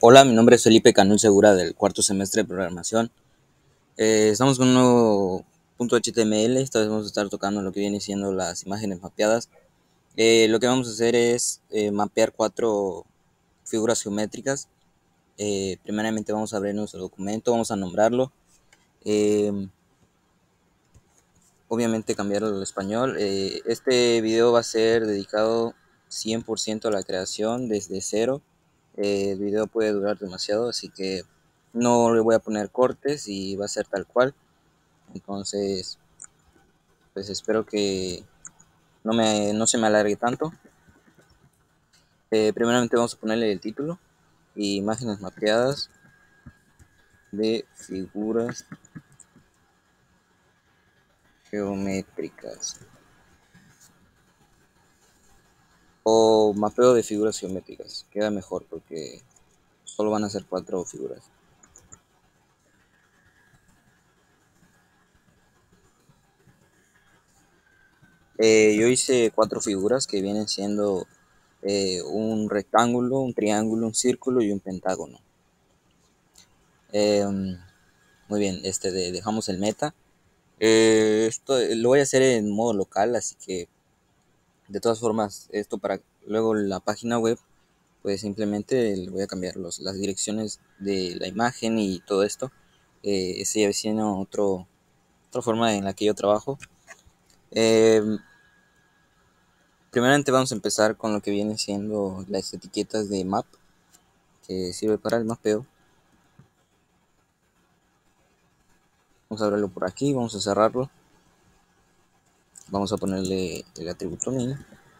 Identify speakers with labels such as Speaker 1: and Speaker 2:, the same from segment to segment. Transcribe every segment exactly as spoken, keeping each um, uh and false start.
Speaker 1: Hola, mi nombre es Felipe Canul Segura del cuarto semestre de programación. Eh, estamos con un nuevo punto H T M L. Esta vez vamos a estar tocando lo que viene siendo las imágenes mapeadas. Eh, lo que vamos a hacer es eh, mapear cuatro figuras geométricas. Eh, primeramente vamos a abrir nuestro documento, vamos a nombrarlo. Eh, obviamente cambiarlo al español. Eh, este video va a ser dedicado cien por ciento a la creación desde cero. Eh, el video puede durar demasiado, así que no le voy a poner cortes y va a ser tal cual. Entonces, pues espero que no, me, no se me alargue tanto. Eh, primeramente vamos a ponerle el título: imágenes mapeadas de figuras geométricas, o mapeo de figuras geométricas. Queda mejor porque solo van a ser cuatro figuras. Eh, yo hice cuatro figuras que vienen siendo eh, un rectángulo, un triángulo, un círculo y un pentágono. Eh, muy bien, este de, dejamos el meta. Eh, esto lo voy a hacer en modo local, así que de todas formas, esto para luego la página web, pues simplemente le voy a cambiar los, las direcciones de la imagen y todo esto. Eh, ese ya viene otro, otra forma en la que yo trabajo. Eh, primeramente vamos a empezar con lo que viene siendo las etiquetas de map, que sirve para el mapeo. Vamos a abrirlo por aquí, vamos a cerrarlo. Vamos a ponerle el atributo min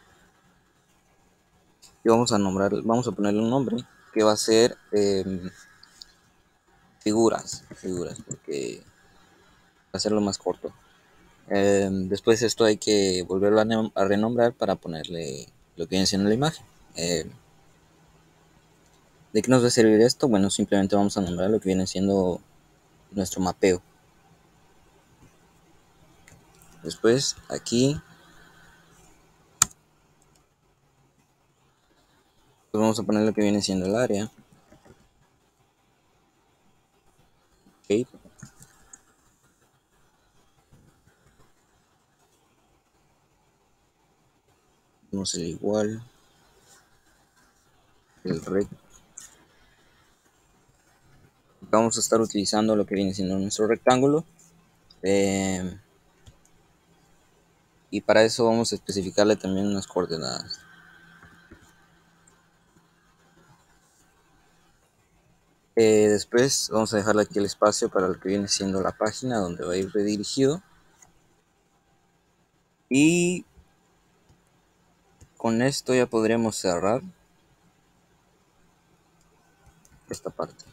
Speaker 1: y vamos a nombrar, vamos a ponerle un nombre que va a ser eh, figuras, figuras, porque va a hacerlo más corto. Eh, después esto hay que volverlo a, a renombrar para ponerle lo que viene siendo la imagen. Eh, ¿De qué nos va a servir esto? Bueno, simplemente vamos a nombrar lo que viene siendo nuestro mapeo. Después aquí pues vamos a poner lo que viene siendo el área. Okay. Vamos a ser igual el rect. Vamos a estar utilizando lo que viene siendo nuestro rectángulo. Eh, y para eso vamos a especificarle también unas coordenadas. Eh, después vamos a dejarle aquí el espacio para lo que viene siendo la página donde va a ir redirigido. Y con esto ya podremos cerrar esta parte.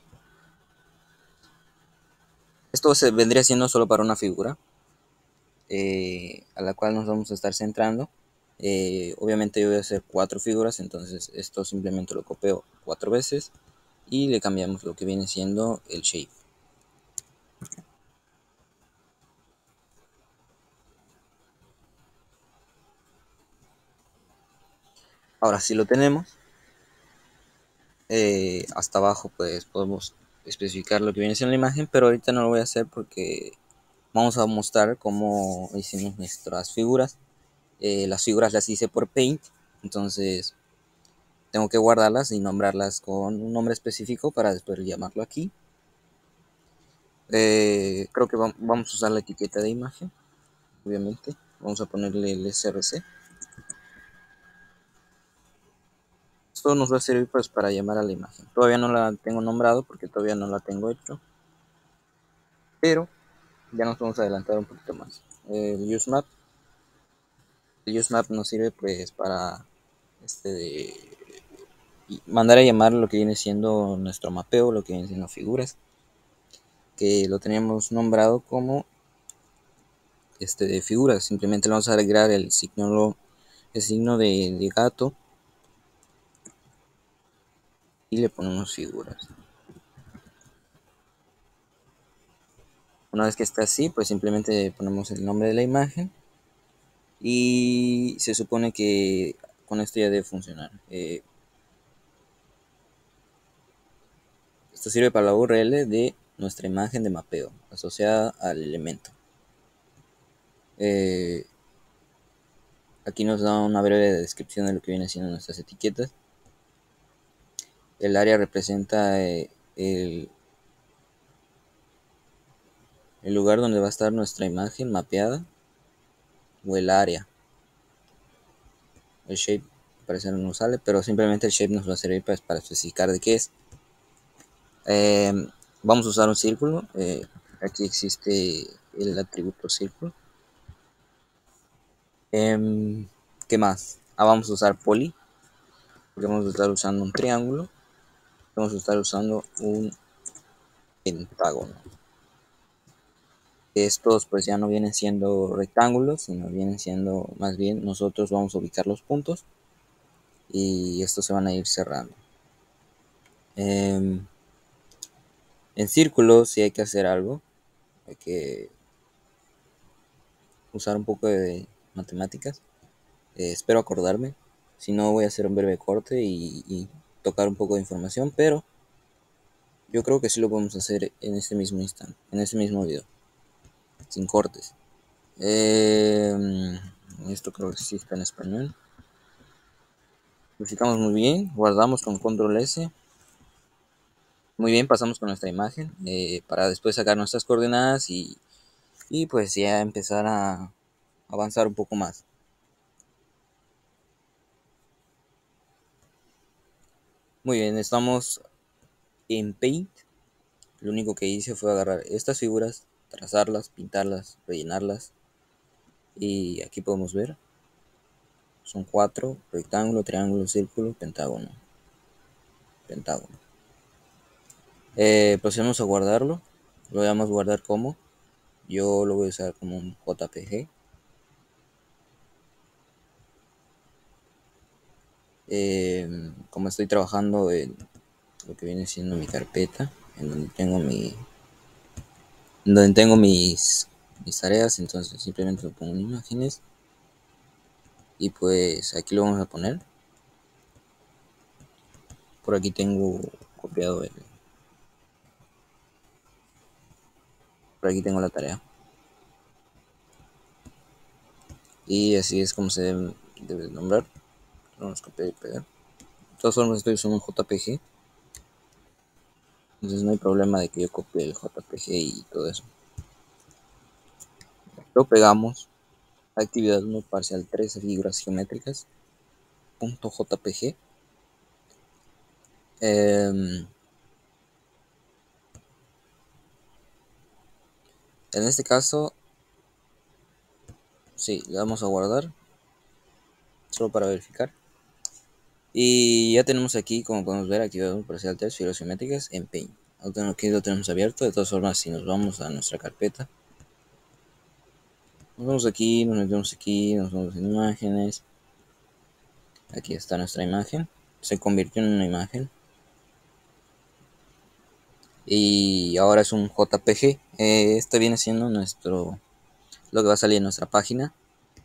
Speaker 1: Esto se vendría siendo solo para una figura eh, a la cual nos vamos a estar centrando. Eh, obviamente yo voy a hacer cuatro figuras, entonces esto simplemente lo copio cuatro veces y le cambiamos lo que viene siendo el shape. Ahora si lo tenemos, eh, hasta abajo pues podemos especificar lo que viene siendo la imagen, pero ahorita no lo voy a hacer porque vamos a mostrar cómo hicimos nuestras figuras. Eh, las figuras las hice por Paint, entonces tengo que guardarlas y nombrarlas con un nombre específico para después llamarlo aquí. Eh, creo que va, vamos a usar la etiqueta de imagen, obviamente. Vamos a ponerle el S R C. Esto nos va a servir pues para llamar a la imagen. Todavía no la tengo nombrado porque todavía no la tengo hecho, pero ya nos vamos a adelantar un poquito más. El useMap, el useMap nos sirve pues para este de mandar a llamar lo que viene siendo nuestro mapeo, lo que viene siendo figuras, que lo teníamos nombrado como este de figuras. Simplemente le vamos a agregar el signo, el signo de, de gato y le ponemos figuras. Una vez que está así, pues simplemente ponemos el nombre de la imagen y se supone que con esto ya debe funcionar. Eh, Esto sirve para la U R L de nuestra imagen de mapeo asociada al elemento. Eh, aquí nos da una breve descripción de lo que viene siendo nuestras etiquetas. El área representa eh, el, el lugar donde va a estar nuestra imagen mapeada, o el área. El shape parece no nos sale, pero simplemente el shape nos va a servir para, para especificar de qué es. Eh, vamos a usar un círculo. Eh, aquí existe el atributo círculo. Eh, ¿Qué más? Ah, vamos a usar poly, porque vamos a estar usando un triángulo. Vamos a estar usando un pentágono. Estos pues ya no vienen siendo rectángulos, sino vienen siendo más bien nosotros vamos a ubicar los puntos y estos se van a ir cerrando. Eh, en círculos sí hay que hacer algo, hay que usar un poco de matemáticas. Eh, espero acordarme, si no voy a hacer un breve corte y, y tocar un poco de información, pero yo creo que sí lo podemos hacer en este mismo instante, en este mismo video, sin cortes. Eh, esto creo que sí está en español. Verificamos muy bien, guardamos con control S. Muy bien, pasamos con nuestra imagen eh, para después sacar nuestras coordenadas y, y pues ya empezar a avanzar un poco más. Muy bien, estamos en Paint. Lo único que hice fue agarrar estas figuras, trazarlas, pintarlas, rellenarlas. Y aquí podemos ver, son cuatro: rectángulo, triángulo, círculo, pentágono. Pentágono. Eh, procedemos a guardarlo. Lo vamos a guardar como, yo lo voy a usar como un J P G. Eh, como estoy trabajando en lo que viene siendo mi carpeta, en donde tengo mi, en donde tengo mis, mis tareas, entonces simplemente lo pongo en imágenes y pues aquí lo vamos a poner. Por aquí tengo copiado el, por aquí tengo la tarea y así es como se debe, debe nombrar. Vamos a copiar y pegar. De todas formas estoy usando un J P G, entonces no hay problema de que yo copie el J P G y todo eso. Lo pegamos. Actividad uno parcial tres, figuras geométricas punto .jpg. Eh, en este caso sí, le vamos a guardar solo para verificar. Y ya tenemos aquí, como podemos ver, actividad uno parcial tres, figuras geométricas en Paint. Aquí lo tenemos abierto. De todas formas, si nos vamos a nuestra carpeta, nos vamos aquí, nos metemos aquí, nos vamos en imágenes. Aquí está nuestra imagen, se convirtió en una imagen y ahora es un J P G. Eh, este viene siendo nuestro, lo que va a salir en nuestra página,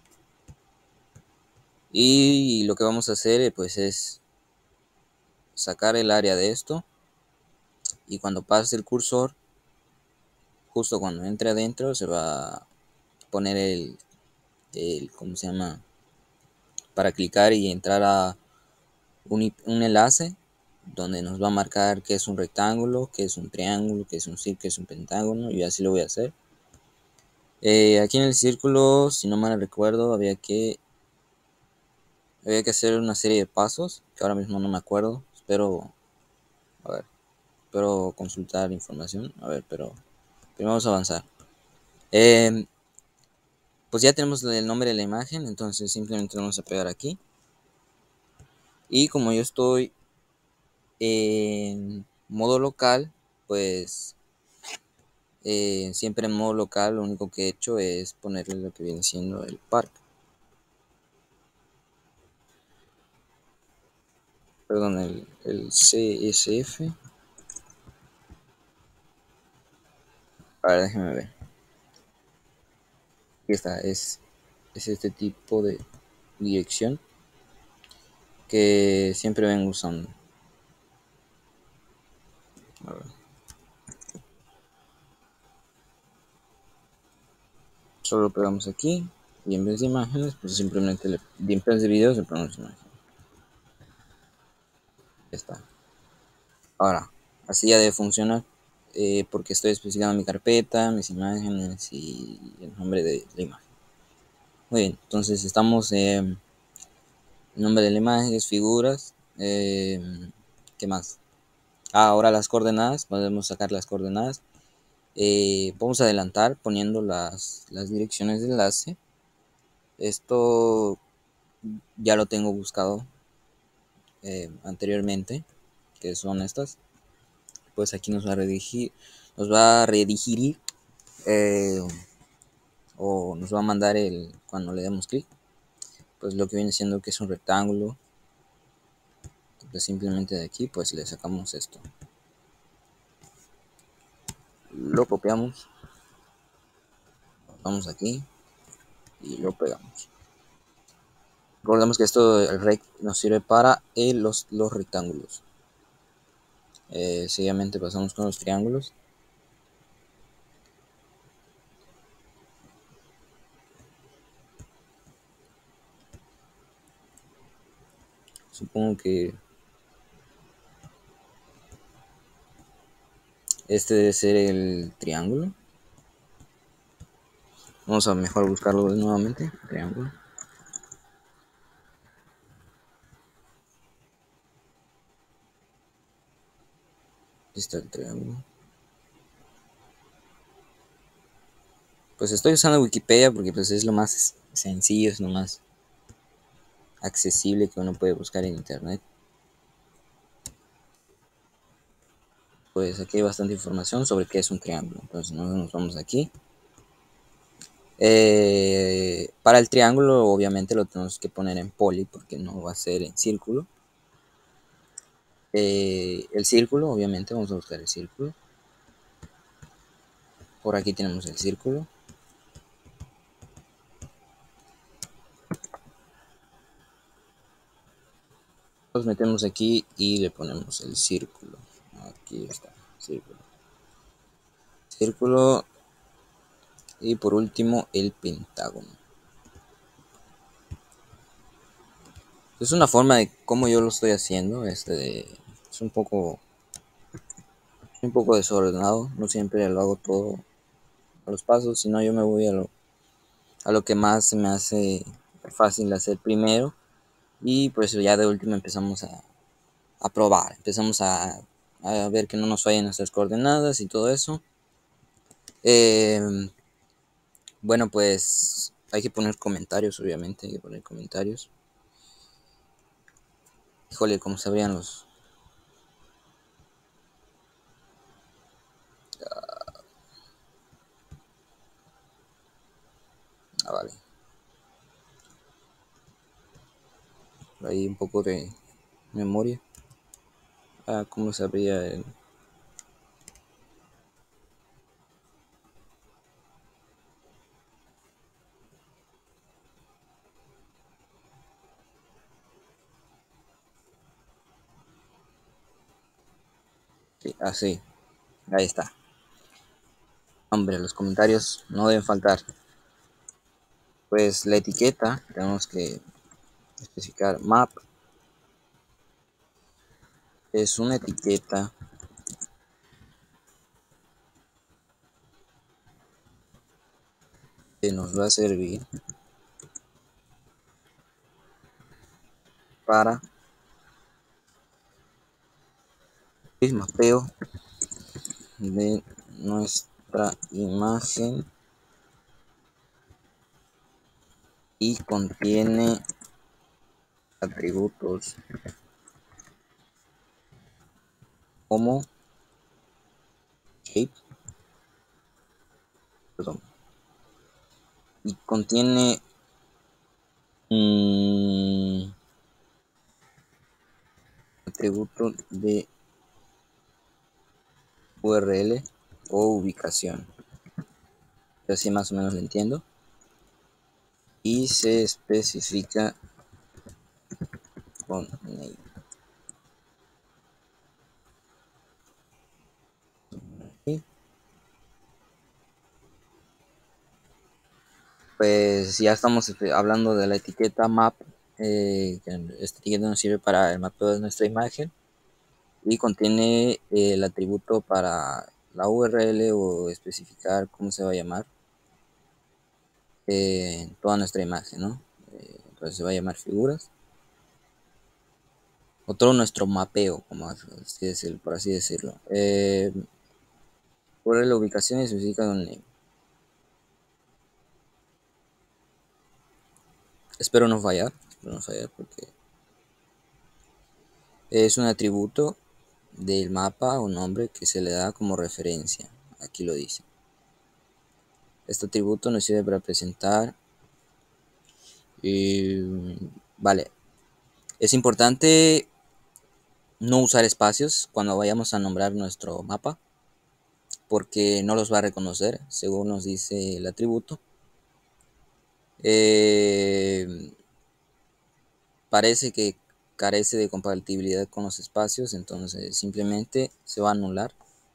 Speaker 1: y lo que vamos a hacer pues es sacar el área de esto, y cuando pase el cursor, justo cuando entre adentro, se va a poner el, el ¿cómo se llama? Para clicar y entrar a un, un enlace donde nos va a marcar qué es un rectángulo, qué es un triángulo, qué es un círculo, qué es un pentágono, y así lo voy a hacer. Eh, aquí en el círculo, si no mal recuerdo, había que había que hacer una serie de pasos que ahora mismo no me acuerdo. Espero, a ver, espero consultar información. A ver, pero primero vamos a avanzar. Eh, pues ya tenemos el nombre de la imagen, entonces simplemente lo vamos a pegar aquí. Y como yo estoy en modo local, pues eh, siempre en modo local lo único que he hecho es ponerle lo que viene siendo el parque. Perdón, el, el C S F. A ver, déjenme ver. Aquí está, es, es este tipo de dirección que siempre vengo usando. A ver. Solo pegamos aquí y en vez de imágenes, pues simplemente le, en vez de videos le ponemos imágenes. Ya está. Ahora, así ya debe funcionar, eh, porque estoy especificando mi carpeta, mis imágenes y el nombre de la imagen. Muy bien, entonces estamos en eh, el nombre de la imagen es figuras. Eh, ¿Qué más? Ah, ahora las coordenadas, podemos sacar las coordenadas. Eh, vamos a adelantar poniendo las, las direcciones de enlace. Esto ya lo tengo buscado eh, anteriormente, que son estas. Pues aquí nos va a redirigir, nos va a redirigir eh, o nos va a mandar el cuando le demos clic, pues lo que viene siendo que es un rectángulo. Entonces simplemente de aquí pues le sacamos esto, lo copiamos, vamos aquí y lo pegamos. Recordemos que esto el rect nos sirve para eh, los, los rectángulos. Eh, seguidamente pasamos con los triángulos. Supongo que este debe ser el triángulo. Vamos a mejor buscarlo nuevamente. Triángulo. Aquí está el triángulo. Pues estoy usando Wikipedia porque pues es lo más sencillo, es lo más accesible que uno puede buscar en internet. Pues aquí hay bastante información sobre qué es un triángulo. Entonces nos vamos aquí. Eh, para el triángulo obviamente lo tenemos que poner en poli porque no va a ser en círculo. Eh, el círculo, obviamente vamos a buscar el círculo. Por aquí tenemos el círculo. Nos metemos aquí y le ponemos el círculo. Aquí está, círculo. Círculo. Y por último el pentágono. Es una forma de cómo yo lo estoy haciendo. Este de, es un poco un poco desordenado. No siempre lo hago todo a los pasos, sino yo me voy a lo, a lo que más se me hace fácil hacer primero. Y pues ya de último empezamos a, a probar. Empezamos a, a ver que no nos fallen nuestras coordenadas y todo eso. Eh, bueno, pues hay que poner comentarios, obviamente. Hay que poner comentarios. Híjole, como sabrían los... Ah, vale. Ahí un poco de memoria. Ah, ¿cómo sabría el... Sí, así. Ahí está. Hombre, los comentarios no deben faltar. Pues la etiqueta, tenemos que especificar map. Es una etiqueta que nos va a servir para el mapeo de nuestra imagen y contiene atributos como shape, perdón, y contiene mmm, atributo de U R L o ubicación. Así más o menos lo entiendo. Y se especifica con name. Pues ya estamos este, hablando de la etiqueta map. Eh, esta etiqueta nos sirve para el mapeo de nuestra imagen y contiene eh, el atributo para la U R L o especificar cómo se va a llamar eh, toda nuestra imagen, ¿no? Eh, entonces se va a llamar figuras o todo nuestro mapeo, como así decirlo, por así decirlo. Eh, por la ubicación específica un name. Espero no fallar, espero no fallar porque es un atributo del mapa o nombre que se le da como referencia. Aquí lo dice. Este atributo nos sirve para presentar. Y, vale. Es importante no usar espacios cuando vayamos a nombrar nuestro mapa, porque no los va a reconocer, según nos dice el atributo. Eh, parece que carece de compatibilidad con los espacios, entonces simplemente se va a anular.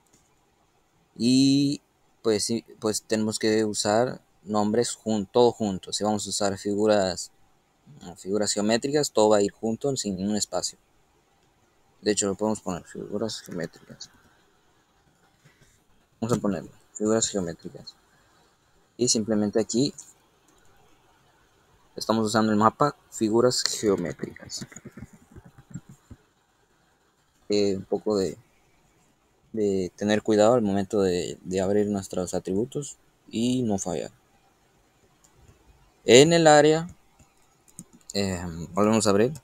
Speaker 1: Y pues, sí, pues tenemos que usar nombres jun todos juntos. Si vamos a usar figuras, figuras geométricas, todo va a ir junto sin un espacio. De hecho, lo podemos poner figuras geométricas. Vamos a ponerlo, figuras geométricas. Y simplemente aquí estamos usando el mapa figuras geométricas. Eh, un poco de, de tener cuidado al momento de, de abrir nuestros atributos y no fallar. En el área, eh, volvemos a abrir.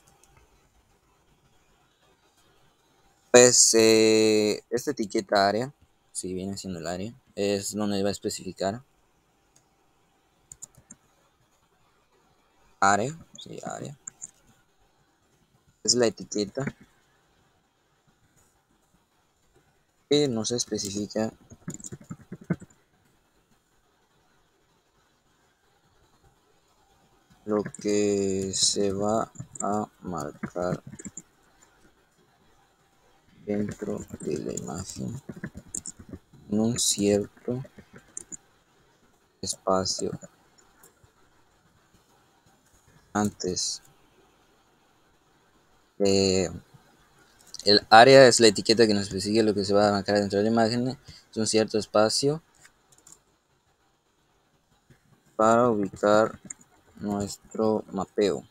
Speaker 1: Pues eh, esta etiqueta área, si viene siendo el área, es donde va a especificar área, sí, área. Es la etiqueta que nos especifica lo que se va a marcar dentro de la imagen en un cierto espacio antes. Eh, el área es la etiqueta que nos especifica lo que se va a marcar dentro de la imagen. Es un cierto espacio para ubicar nuestro mapeo.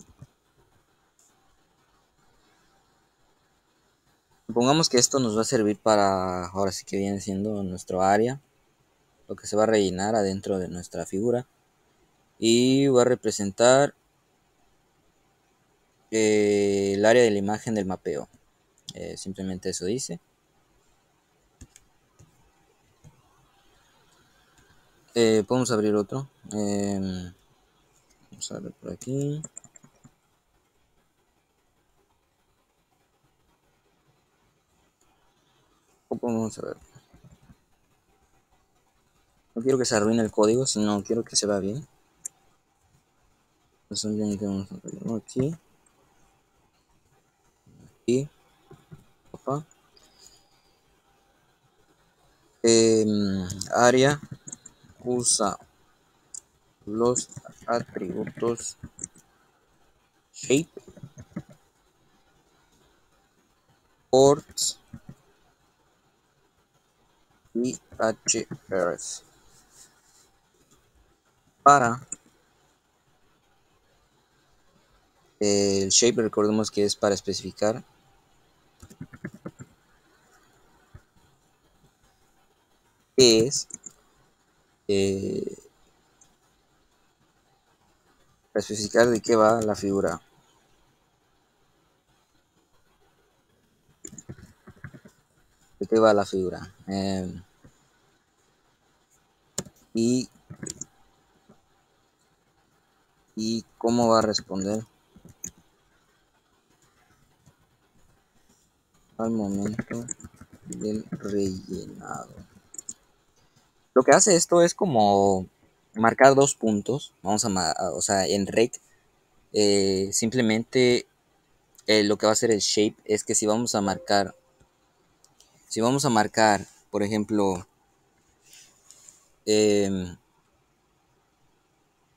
Speaker 1: Supongamos que esto nos va a servir para, ahora sí que viene siendo nuestro área, lo que se va a rellenar adentro de nuestra figura. Y va a representar eh, el área de la imagen del mapeo. Eh, simplemente eso dice. Eh, podemos abrir otro. Eh, vamos a ver por aquí. O podemos ver. No quiero que se arruine el código, sino quiero que se vea bien. Entonces, vamos a abrir aquí. Y opa. Eh, área usa los atributos shape, ports y href para eh, el shape. Recordemos que es para especificar qué es eh, para especificar de qué va la figura. De qué va la figura. Eh, y, y cómo va a responder al momento del rellenado. Lo que hace esto es como marcar dos puntos. Vamos a, o sea, en rect, eh, simplemente eh, lo que va a hacer el shape es que si vamos a marcar, si vamos a marcar, por ejemplo, eh,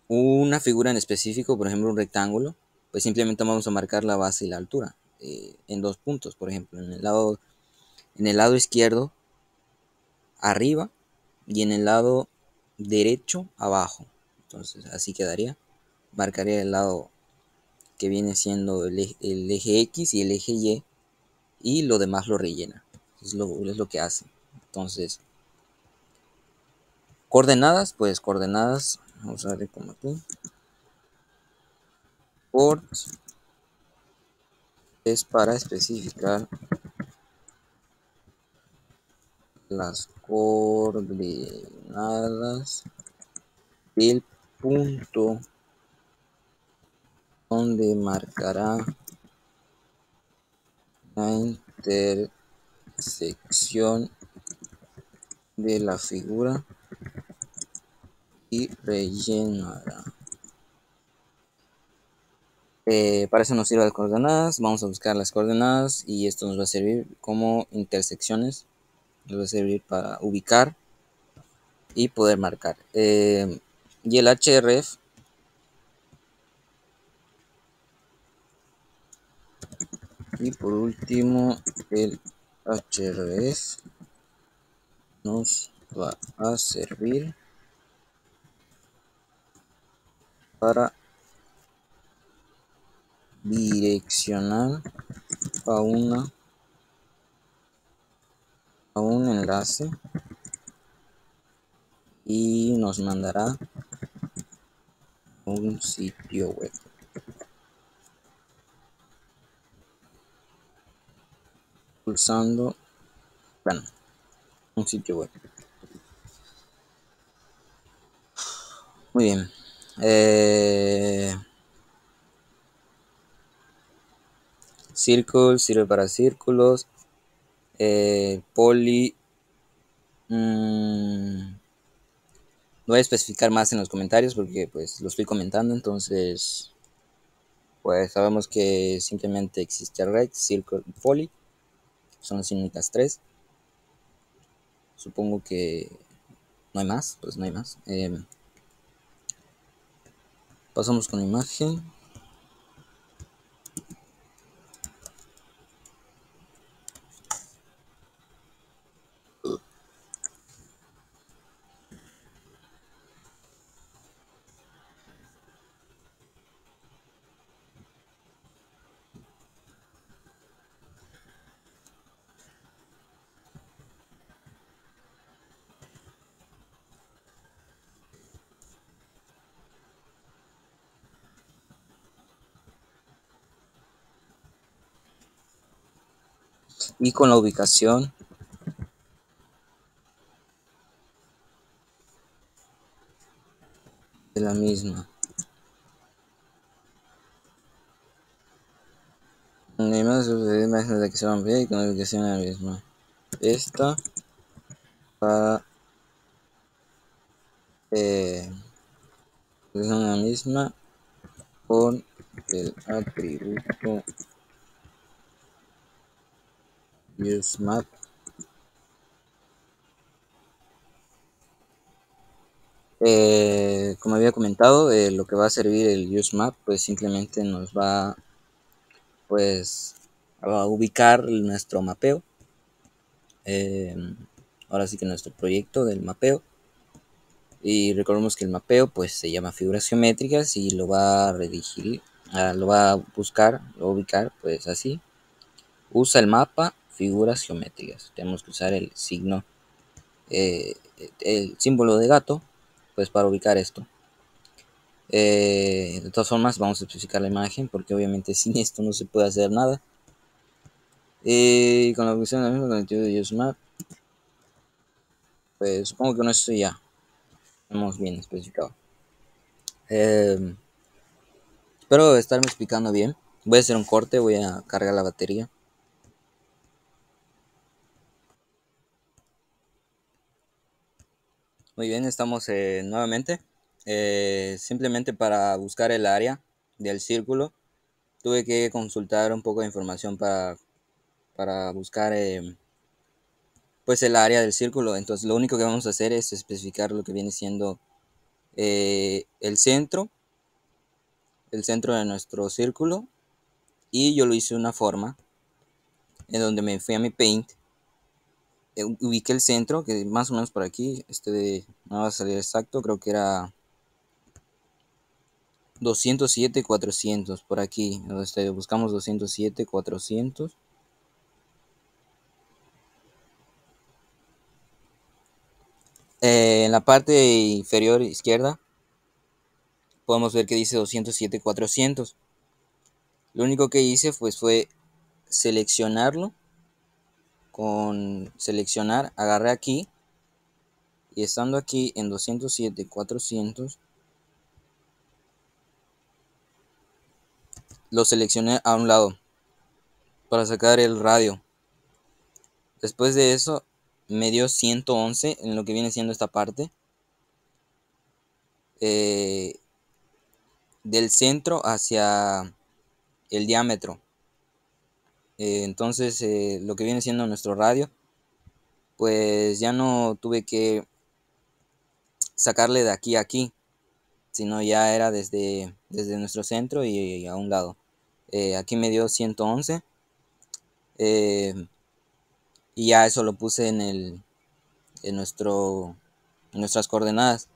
Speaker 1: una figura en específico, por ejemplo un rectángulo, pues simplemente vamos a marcar la base y la altura eh, en dos puntos, por ejemplo, en el lado, en el lado izquierdo arriba y en el lado derecho abajo. Entonces así quedaría. Marcaría el lado que viene siendo el eje, el eje X y el eje Y, y lo demás lo rellena. Es lo, es lo que hace. Entonces, coordenadas, pues coordenadas, vamos a ver como aquí. Coords es para especificar las coordenadas del punto donde marcará la intersección de la figura y rellenará. Eh, para eso nos sirven las coordenadas. Vamos a buscar las coordenadas y esto nos va a servir como intersecciones. Nos va a servir para ubicar y poder marcar. Eh, y el href y por último el href nos va a servir para direccionar a una a un enlace y nos mandará a un sitio web. Pulsando, bueno, un sitio web. Muy bien. Eh, Circle sirve para círculos. Eh, poly. Mmm, no voy a especificar más en los comentarios porque pues lo estoy comentando. Entonces, pues sabemos que simplemente existe rect, circle y poly. Son las únicas tres. Supongo que no hay más. Pues no hay más. Eh, pasamos con la imagen. Y con la ubicación de la misma. Además de imágenes de que se van a ver y con la ubicación de la misma. Esta para eh, es la misma con el atributo useMap. Eh, como había comentado, eh, lo que va a servir el useMap, pues simplemente nos va pues a ubicar nuestro mapeo. Eh, ahora sí que nuestro proyecto del mapeo. Y recordemos que el mapeo pues se llama figuras geométricas y lo va a redigir, ah, lo va a buscar, lo va a ubicar pues así. Usa el mapa figuras geométricas. Tenemos que usar el signo, eh, el símbolo de gato, pues para ubicar esto. Eh, de todas formas vamos a especificar la imagen porque obviamente sin esto no se puede hacer nada. Y eh, con la ubicación de la misma con el de useMap, pues supongo que con esto ya hemos bien especificado. Eh, espero estarme explicando bien. Voy a hacer un corte, voy a cargar la batería. Muy bien, estamos eh, nuevamente. Eh, simplemente para buscar el área del círculo, tuve que consultar un poco de información para, para buscar eh, pues el área del círculo. Entonces lo único que vamos a hacer es especificar lo que viene siendo eh, el centro, el centro de nuestro círculo, y yo lo hice de una forma en donde me fui a mi Paint, eh, ubiqué el centro, que más o menos por aquí, este de, no va a salir exacto, creo que era doscientos siete cuatrocientos, por aquí, este, buscamos doscientos siete cuatrocientos. Eh, en la parte inferior izquierda podemos ver que dice doscientos siete cuatrocientos. Lo único que hice pues fue seleccionarlo, con seleccionar, agarré aquí y estando aquí en doscientos siete cuatrocientos lo seleccioné a un lado para sacar el radio. Después de eso me dio ciento once en lo que viene siendo esta parte, eh, del centro hacia el diámetro. Eh, entonces eh, lo que viene siendo nuestro radio, pues ya no tuve que sacarle de aquí a aquí, sino ya era desde, desde nuestro centro y, y a un lado. Eh, aquí me dio ciento once, eh, y ya eso lo puse en, el, en, nuestro, en nuestras coordenadas.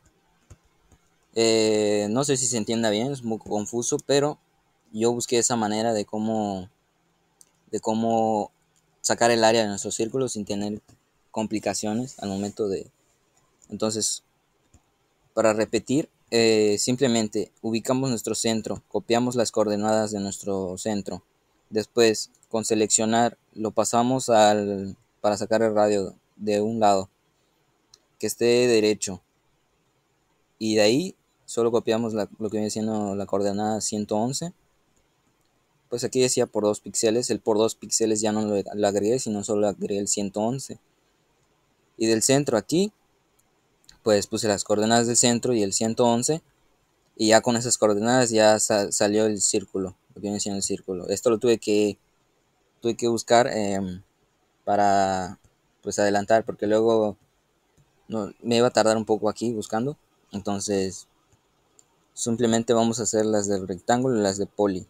Speaker 1: Eh, no sé si se entienda bien, es muy confuso, pero yo busqué esa manera de cómo, de cómo sacar el área de nuestro círculo sin tener complicaciones al momento de... Entonces, para repetir, eh, simplemente ubicamos nuestro centro, copiamos las coordenadas de nuestro centro. Después, con seleccionar, lo pasamos al, para sacar el radio de un lado, que esté derecho. Y de ahí solo copiamos la, lo que viene siendo la coordenada ciento once. Pues aquí decía por dos píxeles, el por dos píxeles ya no lo, lo agregué, sino solo agregué el ciento once. Y del centro aquí, pues puse las coordenadas del centro y el ciento once. Y ya con esas coordenadas ya sa salió el círculo, lo que viene siendo el círculo. Esto lo tuve que, tuve que buscar eh, para pues adelantar, porque luego no, me iba a tardar un poco aquí buscando. Entonces simplemente vamos a hacer las del rectángulo y las de poli.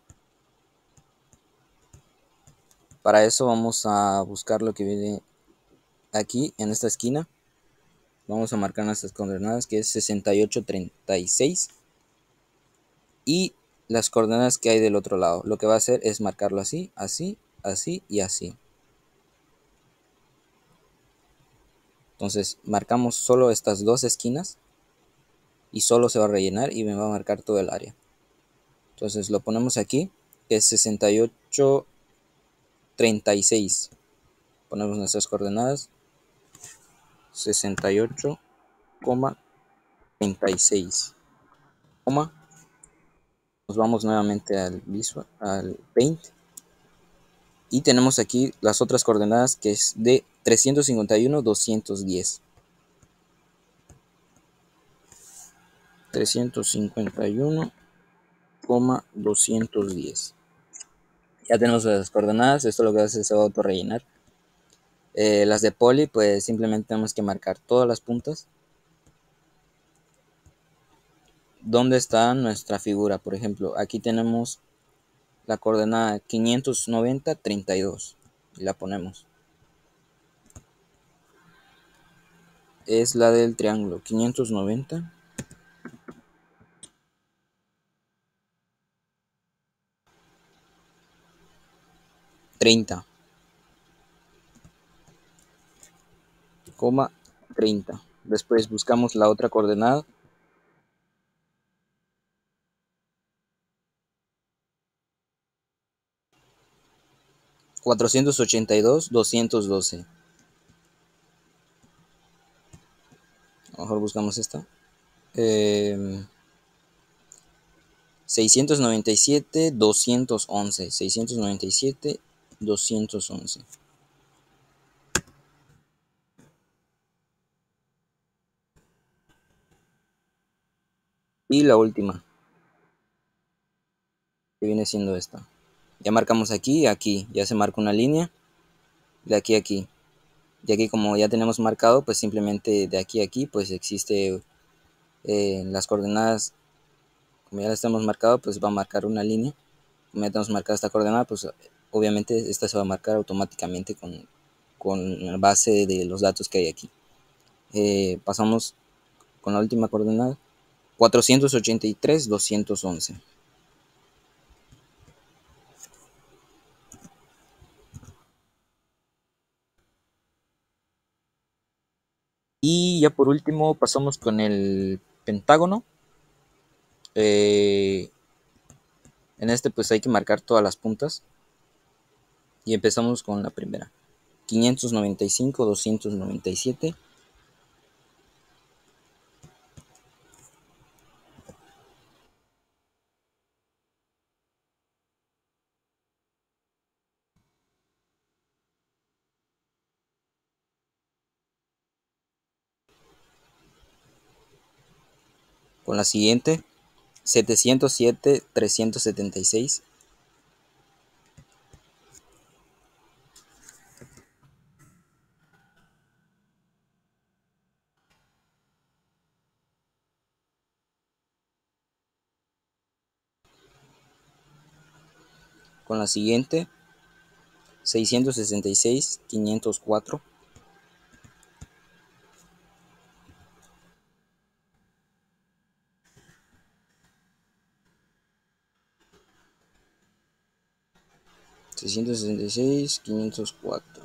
Speaker 1: Para eso vamos a buscar lo que viene aquí en esta esquina. Vamos a marcar nuestras coordenadas, que es sesenta y ocho treinta y seis. Y las coordenadas que hay del otro lado. Lo que va a hacer es marcarlo así, así, así y así. Entonces marcamos solo estas dos esquinas y solo se va a rellenar y me va a marcar todo el área. Entonces lo ponemos aquí, que es sesenta y ocho treinta y seis. Ponemos nuestras coordenadas, sesenta y ocho treinta y seis, nos vamos nuevamente al Visual, al Paint, y tenemos aquí las otras coordenadas, que es de trescientos cincuenta y uno doscientos diez. trescientos cincuenta y uno doscientos diez. Ya tenemos las coordenadas. Esto lo que hace es se va a auto rellenar. Eh, las de poli, pues simplemente tenemos que marcar todas las puntas donde está nuestra figura. Por ejemplo, aquí tenemos la coordenada quinientos noventa treinta y dos y la ponemos. Es la del triángulo quinientos noventa treinta, treinta. Después buscamos la otra coordenada, cuatrocientos ochenta y dos doscientos doce. A lo mejor buscamos esta. Eh, seiscientos noventa y siete doscientos once. seiscientos noventa y siete doscientos once. Y la última, que viene siendo esta. Ya marcamos aquí y aquí. Ya se marca una línea. De aquí a aquí. De aquí, como ya tenemos marcado, pues simplemente de aquí a aquí, pues existe Eh, las coordenadas, como ya las tenemos marcado, pues va a marcar una línea. Como ya tenemos marcada esta coordenada, pues obviamente esta se va a marcar automáticamente con, con la base de los datos que hay aquí. Eh, pasamos con la última coordenada, cuatrocientos ochenta y tres, doscientos once. Y ya por último pasamos con el pentágono. Eh, en este pues hay que marcar todas las puntas. Y empezamos con la primera. quinientos noventa y cinco, doscientos noventa y siete. Con la siguiente, setecientos siete, trescientos setenta y seis. Con la siguiente, seiscientos sesenta y seis, quinientos cuatro. seiscientos sesenta y seis, quinientos cuatro.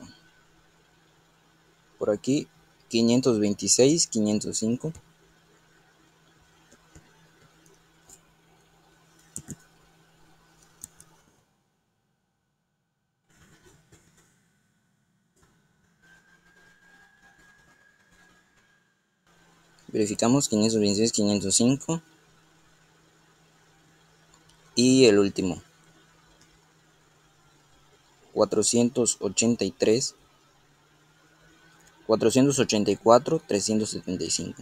Speaker 1: Por aquí, quinientos veintiséis, quinientos cinco. Verificamos quinientos veintiséis, quinientos cinco. Y el último, cuatrocientos ochenta y tres, cuatrocientos ochenta y cuatro, trescientos setenta y cinco.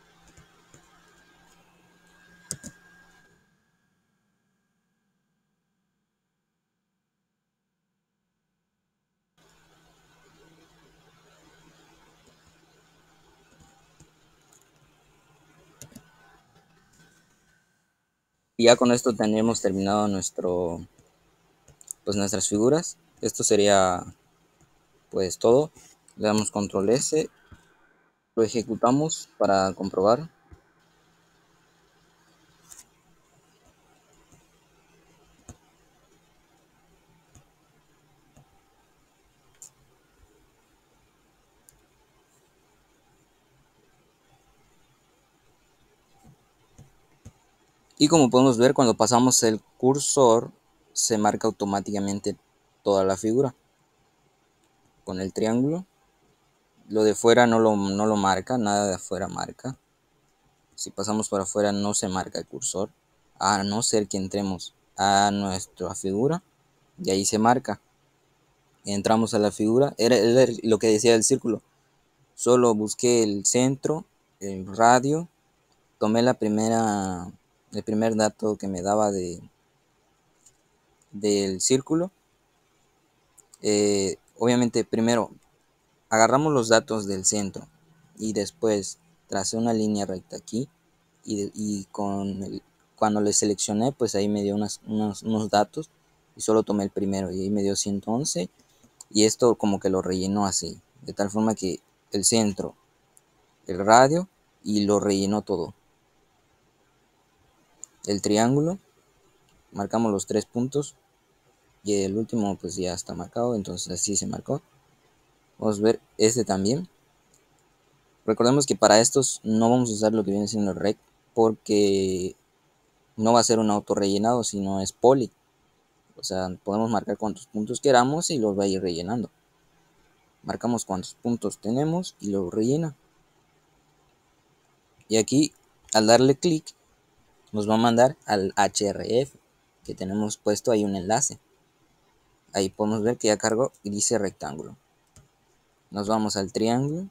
Speaker 1: Y ya con esto tendremos terminado nuestro, pues nuestras figuras. Esto sería pues todo. Le damos control S, lo ejecutamos para comprobar. Y como podemos ver, cuando pasamos el cursor se marca automáticamente toda la figura. Con el triángulo, lo de fuera no lo, no lo marca, nada de afuera marca. Si pasamos por afuera no se marca el cursor, a no ser que entremos a nuestra figura y ahí se marca. Entramos a la figura, era, era lo que decía el círculo. Solo busqué el centro, el radio, tomé la primera, el primer dato que me daba de, del círculo. Eh, obviamente primero agarramos los datos del centro y después tracé una línea recta aquí y, y con el, cuando le seleccioné pues ahí me dio unas, unos, unos datos y solo tomé el primero y ahí me dio ciento once y esto como que lo rellenó así, de tal forma que el centro, el radio y lo rellenó todo. El triángulo, marcamos los tres puntos y el último pues ya está marcado, entonces así se marcó. Vamos a ver este también. Recordemos que para estos no vamos a usar lo que viene siendo el rect porque no va a ser un auto rellenado, sino es poly. O sea, podemos marcar cuantos puntos queramos y los va a ir rellenando. Marcamos cuántos puntos tenemos y lo rellena. Y aquí, al darle clic, nos va a mandar al href, que tenemos puesto ahí un enlace. Ahí podemos ver que ya cargó y dice rectángulo. Nos vamos al triángulo.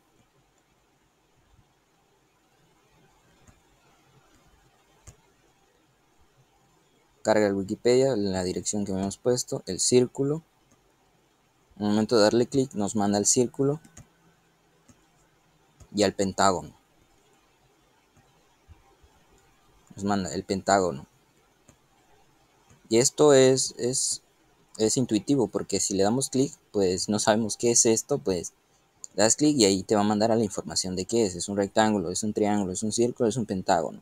Speaker 1: Carga el Wikipedia, la dirección que hemos puesto, el círculo. En el momento de darle clic nos manda al círculo y al pentágono. nos manda el pentágono. Y esto es, es, es intuitivo, porque si le damos clic, pues no sabemos qué es esto, pues le das clic y ahí te va a mandar a la información de qué es. Es un rectángulo, es un triángulo, es un círculo, es un pentágono.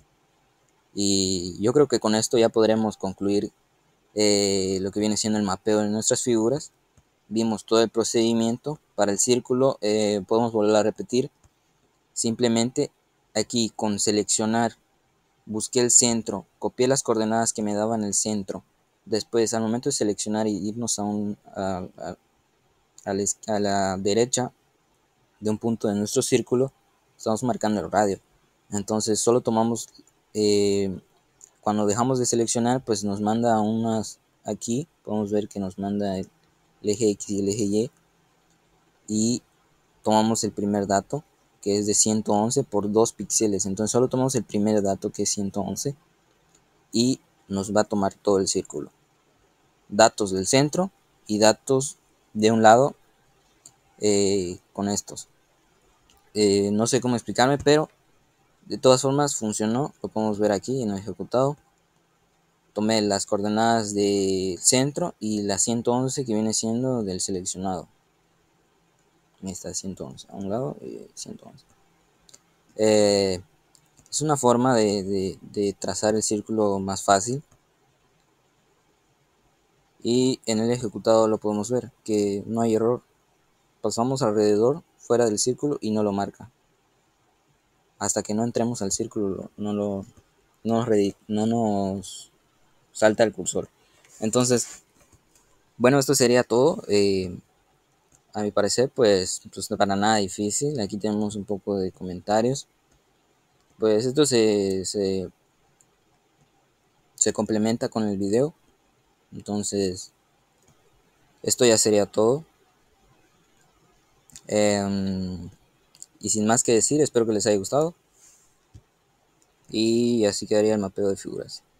Speaker 1: Y yo creo que con esto ya podremos concluir eh, lo que viene siendo el mapeo de nuestras figuras. Vimos todo el procedimiento. Para el círculo eh, podemos volver a repetir. Simplemente aquí con seleccionar busqué el centro, copié las coordenadas que me daban el centro. Después, al momento de seleccionar y irnos a, un, a, a, a, la, a la derecha de un punto de nuestro círculo, estamos marcando el radio. Entonces, solo tomamos, eh, cuando dejamos de seleccionar, pues nos manda unas, aquí podemos ver que nos manda el, el eje X y el eje Y, y tomamos el primer dato, que es de ciento once por dos píxeles. Entonces, solo tomamos el primer dato, que es ciento once, y nos va a tomar todo el círculo, datos del centro y datos de un lado eh, con estos. Eh, no sé cómo explicarme, pero de todas formas funcionó. Lo podemos ver aquí en el ejecutado. Tomé las coordenadas del centro y la ciento once que viene siendo del seleccionado. Esta ciento once a un lado y ciento once. Eh, es una forma de, de, de trazar el círculo más fácil. Y en el ejecutado lo podemos ver que no hay error. Pasamos alrededor fuera del círculo y no lo marca. Hasta que no entremos al círculo no, lo, no, nos, no nos salta el cursor. Entonces, bueno, esto sería todo. Eh, a mi parecer, pues, pues no para nada difícil. Aquí tenemos un poco de comentarios. Pues esto se, se, se complementa con el video. Entonces, esto ya sería todo. Eh, y sin más que decir, espero que les haya gustado. Y así quedaría el mapeo de figuras.